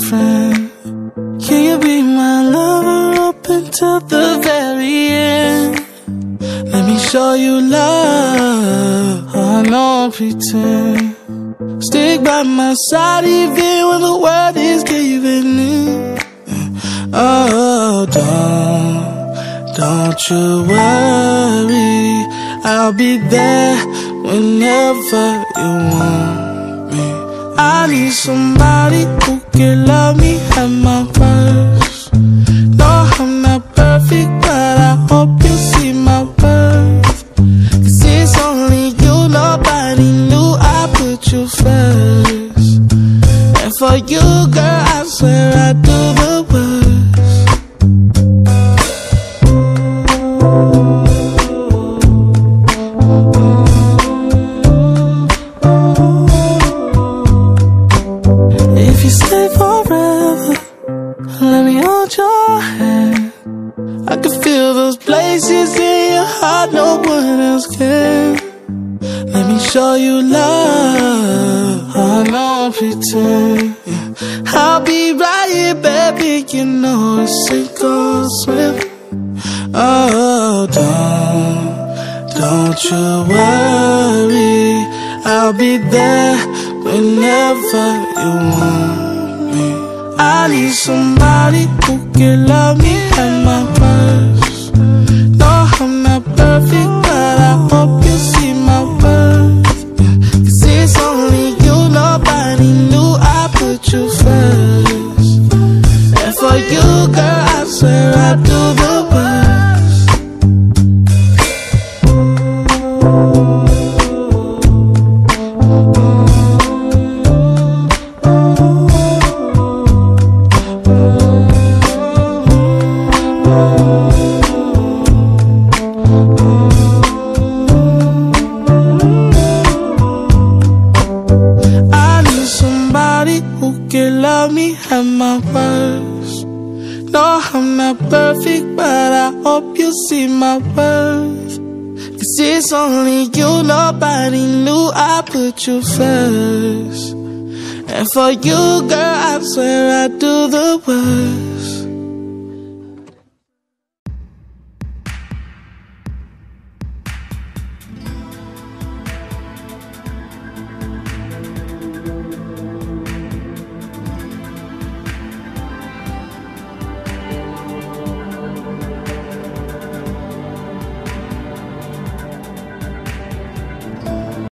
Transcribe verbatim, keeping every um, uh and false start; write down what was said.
friend? Can you be my lover up until the very end? Let me show you love, I don't pretend. Stick by my side even when the world is giving in. Oh, don't, don't you worry, I'll be there whenever you want me. I need somebody who can love me at my worst. No, I'm not perfect, but I hope you see my worth. Cause it's only you, nobody knew I put you first. And for you, girl, I swear I do the worst. If you stay forever, let me hold your hand. I can feel those places in your heart no one else can. Let me show you love, I don't pretend. I'll be right here, baby, you know it's sink or swim. Oh, don't, don't you worry, I'll be there whenever you want me. I need somebody who can love me at my worst. No, I'm not perfect, but I hope you see my worth. Cause it's only you, nobody knew I put you first. And for you, girl, I swear I do the worst. I need somebody who can love me at my worst. No, I'm not perfect, but I hope you see my worth. Cause it's only you, nobody knew I put you first. And for you, girl, I swear I do the worst.